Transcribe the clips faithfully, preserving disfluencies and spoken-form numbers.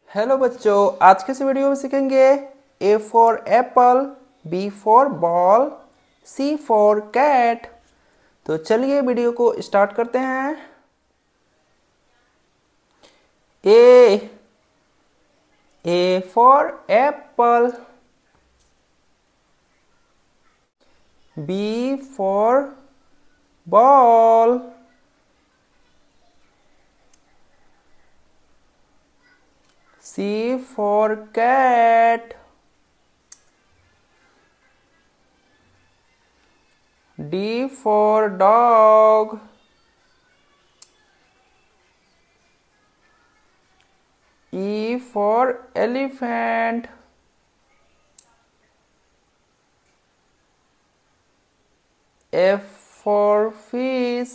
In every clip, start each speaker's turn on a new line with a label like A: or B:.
A: Hello बच्चों, आज के इस वीडियो में सीखेंगे A for apple, B for ball, C for cat. तो चलिए वीडियो को स्टार्ट करते हैं। A A for apple, B for ball, C for cat, D for dog, E for elephant, F for fish,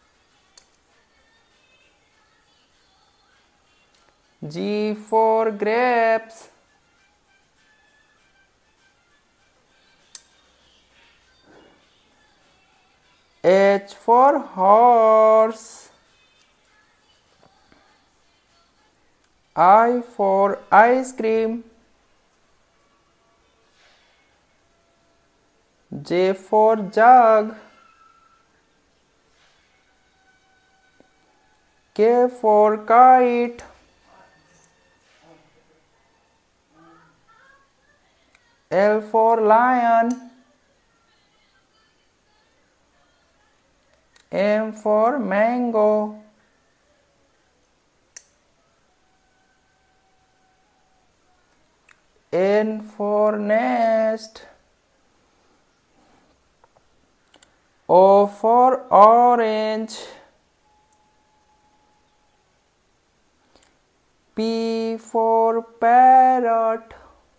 A: G for grapes, H for horse, I for ice cream, J for jug, K for kite, L for lion, M for mango, N for nest, O for orange, P for parrot,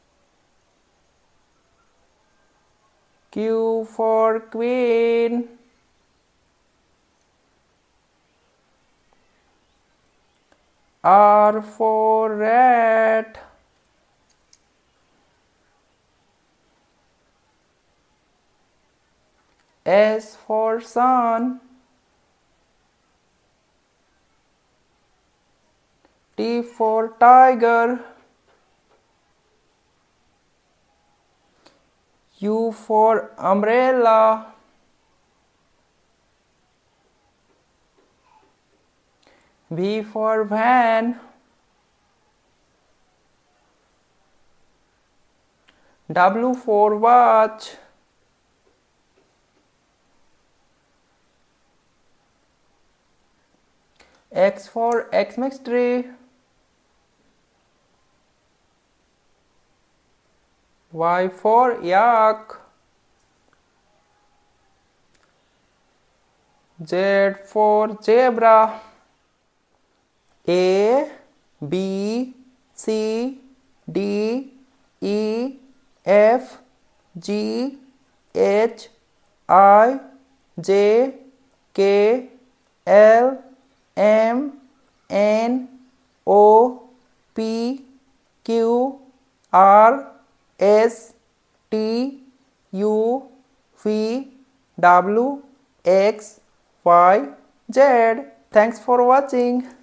A: Q for queen, R for rat, S for sun, T for tiger, U for umbrella, V for van, W for watch, X for Xmas tree, Y for yak, Z for zebra, A, B, C, D, E, F, G, H, I, J, K, L, M, N, O, P, Q, R, S, T, U, V, W, X, Y, Z. Thanks for watching.